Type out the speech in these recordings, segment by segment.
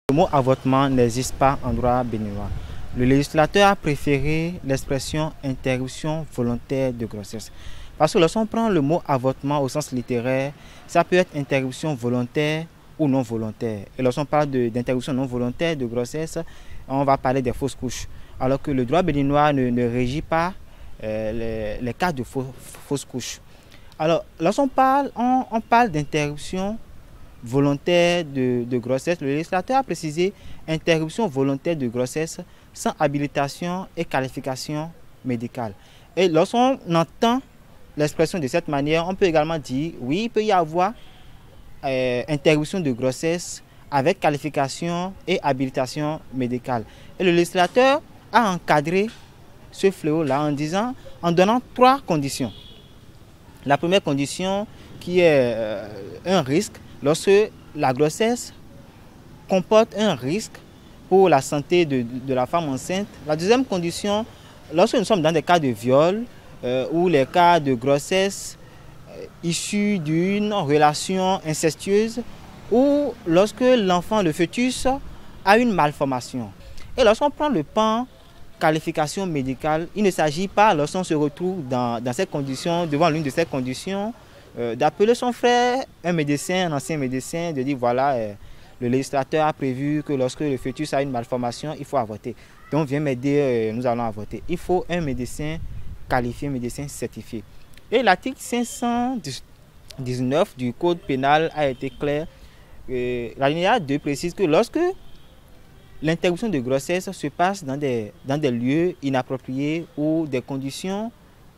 Le mot avortement n'existe pas en droit béninois. Le législateur a préféré l'expression interruption volontaire de grossesse. Parce que lorsqu'on prend le mot avortement au sens littéraire, ça peut être interruption volontaire ou non volontaire. Et lorsqu'on parle d'interruption non volontaire de grossesse, on va parler des fausses couches. Alors que le droit béninois ne régit pas les cas de fausses couches. Alors, lorsqu'on parle, on parle d'interruption volontaire de grossesse, le législateur a précisé interruption volontaire de grossesse sans habilitation et qualification médicale. Et lorsqu'on entend l'expression de cette manière, on peut également dire oui, il peut y avoir interruption de grossesse avec qualification et habilitation médicale. Et le législateur a encadré ce fléau-là en donnant 3 conditions. La première condition qui est un risque lorsque la grossesse comporte un risque pour la santé de la femme enceinte. La deuxième condition, lorsque nous sommes dans des cas de viol ou les cas de grossesse issus d'une relation incestueuse ou lorsque l'enfant, le fœtus, a une malformation. Et lorsqu'on prend le pan qualification médicale, il ne s'agit pas, lorsqu'on se retrouve dans ces conditions, devant l'une de ces conditions, d'appeler son frère, un médecin, un ancien médecin, de dire voilà, le législateur a prévu que lorsque le fœtus a une malformation, il faut avorter. Donc viens m'aider, nous allons avorter. Il faut un médecin qualifié, un médecin certifié. Et l'article 519 du Code pénal a été clair. L'alinéa 2 précise que lorsque l'interruption de grossesse se passe dans des lieux inappropriés ou des conditions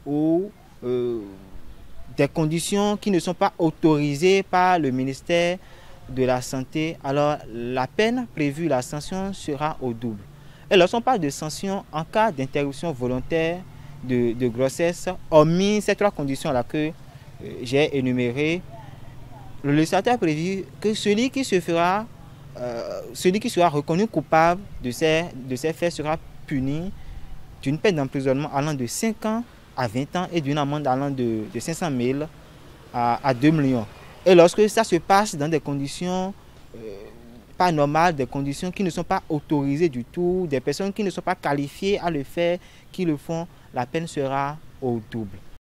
qui ne sont pas autorisées par le ministère de la Santé, alors la peine prévue, la sanction sera au double. Et lorsqu'on parle de sanction en cas d'interruption volontaire de grossesse, hormis ces 3 conditions-là que j'ai énumérées, le législateur a prévu que celui qui sera reconnu coupable de ces faits sera puni d'une peine d'emprisonnement allant de 5 ans à 20 ans et d'une amende allant de 500 000 à 2 millions. Et lorsque ça se passe dans des conditions pas normales, des conditions qui ne sont pas autorisées du tout, des personnes qui ne sont pas qualifiées à le faire, qui le font, la peine sera au double.